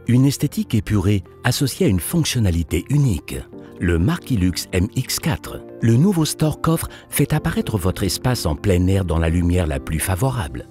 Une esthétique épurée associée à une fonctionnalité unique. Le Marquilux MX4, le nouveau store coffre, fait apparaître votre espace en plein air dans la lumière la plus favorable.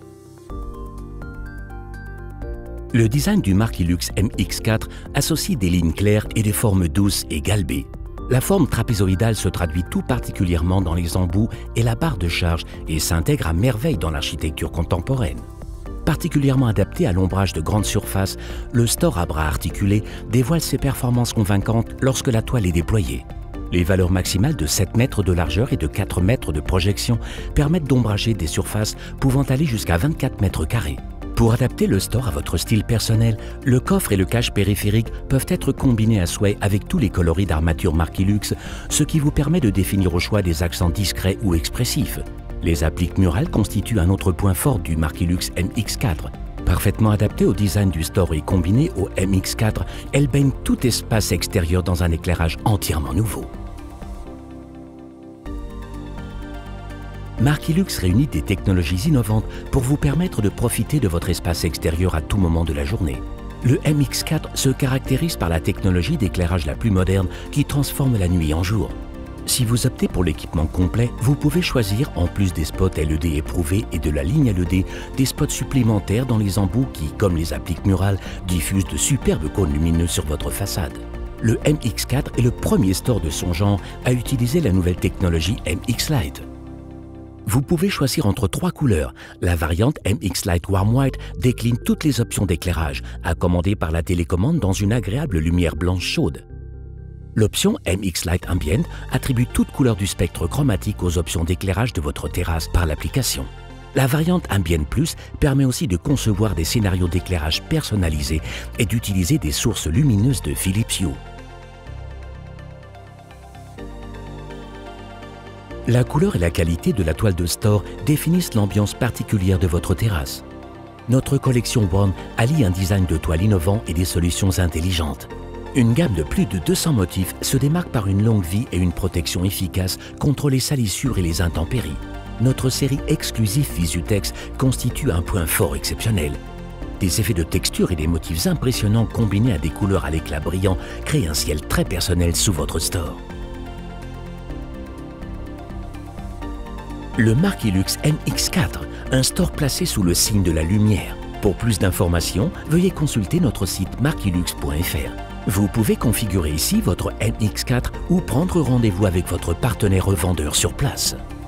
Le design du Marquilux MX4 associe des lignes claires et des formes douces et galbées. La forme trapézoïdale se traduit tout particulièrement dans les embouts et la barre de charge et s'intègre à merveille dans l'architecture contemporaine. Particulièrement adapté à l'ombrage de grandes surfaces, le store à bras articulés dévoile ses performances convaincantes lorsque la toile est déployée. Les valeurs maximales de 7 mètres de largeur et de 4 mètres de projection permettent d'ombrager des surfaces pouvant aller jusqu'à 24 mètres carrés. Pour adapter le store à votre style personnel, le coffre et le cache périphérique peuvent être combinés à souhait avec tous les coloris d'armature Marquilux, ce qui vous permet de définir au choix des accents discrets ou expressifs. Les appliques murales constituent un autre point fort du Marquilux MX4. Parfaitement adaptée au design du store et combinée au MX4, elle baigne tout espace extérieur dans un éclairage entièrement nouveau. Marquilux réunit des technologies innovantes pour vous permettre de profiter de votre espace extérieur à tout moment de la journée. Le MX4 se caractérise par la technologie d'éclairage la plus moderne qui transforme la nuit en jour. Si vous optez pour l'équipement complet, vous pouvez choisir, en plus des spots LED éprouvés et de la ligne LED, des spots supplémentaires dans les embouts qui, comme les appliques murales, diffusent de superbes cônes lumineux sur votre façade. Le MX4 est le premier store de son genre à utiliser la nouvelle technologie MX Light. Vous pouvez choisir entre 3 couleurs. La variante MX Light Warm White décline toutes les options d'éclairage, accommodée par la télécommande dans une agréable lumière blanche chaude. L'option MX Light Ambient attribue toute couleur du spectre chromatique aux options d'éclairage de votre terrasse par l'application. La variante Ambient Plus permet aussi de concevoir des scénarios d'éclairage personnalisés et d'utiliser des sources lumineuses de Philips Hue. La couleur et la qualité de la toile de store définissent l'ambiance particulière de votre terrasse. Notre collection One allie un design de toile innovant et des solutions intelligentes. Une gamme de plus de 200 motifs se démarque par une longue vie et une protection efficace contre les salissures et les intempéries. Notre série exclusive Visutex constitue un point fort exceptionnel. Des effets de texture et des motifs impressionnants combinés à des couleurs à l'éclat brillant créent un ciel très personnel sous votre store. Le Marquilux MX4, un store placé sous le signe de la lumière. Pour plus d'informations, veuillez consulter notre site marquilux.fr. Vous pouvez configurer ici votre MX4 ou prendre rendez-vous avec votre partenaire revendeur sur place.